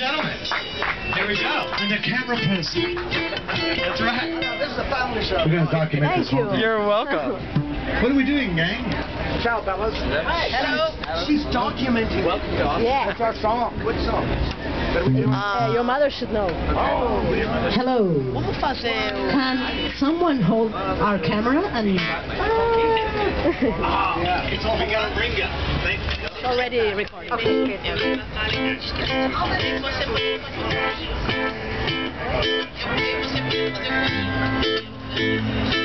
gentlemen, here we go. And the camera person. That's right. This is a family show. We're going to document this whole thing. You're welcome. What are we doing, gang? Ciao, fellas. Hi. Hello. She's documenting. Welcome to us. Yeah. It's our song. Which song? Your mother should know. Oh, Hello. Vamos fazer o... Can someone hold our camera and... It's all we got a ringer. It's already recording. Okay, good.